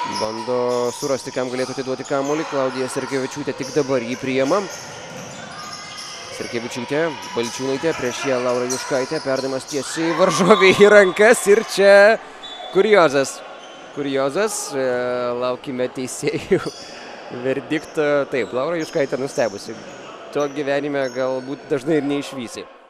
Bando surasti, kam galėtų atiduoti kamuolį. Klaudija Serkevičiūtė tik dabar jį priima. Serkevičiūtė, Balčiūnaitė, prieš ją Laura Juškaitė. Perdavimas tiesiai varžovei į rankas ir čia kuriozas. Kuriozas, laukime teisėjų verdikto. Taip, Laura Juškaitė nustebusi. To gyvenime galbūt dažnai ir neišvysi.